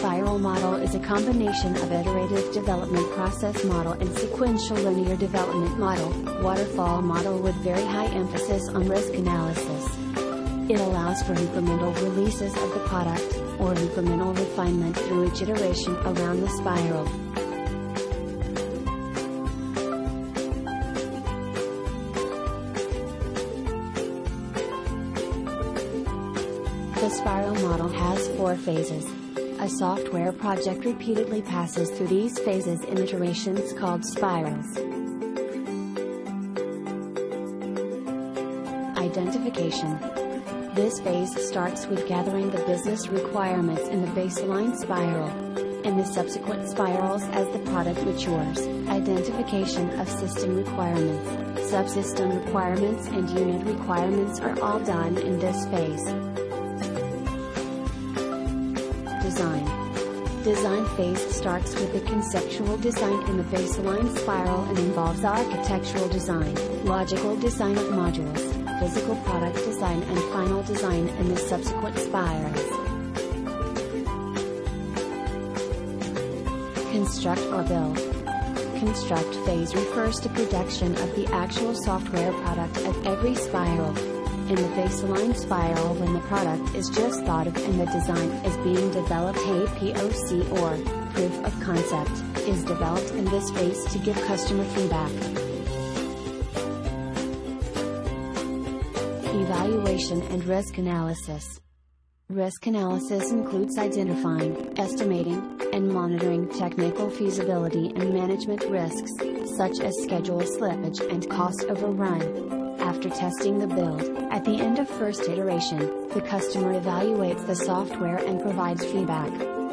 spiral model is a combination of iterative development process model and sequential linear development model, waterfall model with very high emphasis on risk analysis. It allows for incremental releases of the product, or incremental refinement through each iteration around the spiral. The spiral model has 4 phases. A software project repeatedly passes through these phases in iterations called spirals. Identification. This phase starts with gathering the business requirements in the baseline spiral. In the subsequent spirals, as the product matures, identification of system requirements, subsystem requirements and unit requirements are all done in this phase. Design. Design phase starts with the conceptual design in the baseline spiral and involves architectural design, logical design of modules, physical product design and final design in the subsequent spirals. Construct or build. Construct phase refers to production of the actual software product at every spiral. In the baseline spiral, when the product is just thought of and the design is being developed, a POC or proof of concept is developed in this phase to give customer feedback. Evaluation and risk analysis. Risk analysis includes identifying, estimating, and monitoring technical feasibility and management risks, such as schedule slippage and cost overrun. After testing the build, at the end of first iteration, the customer evaluates the software and provides feedback.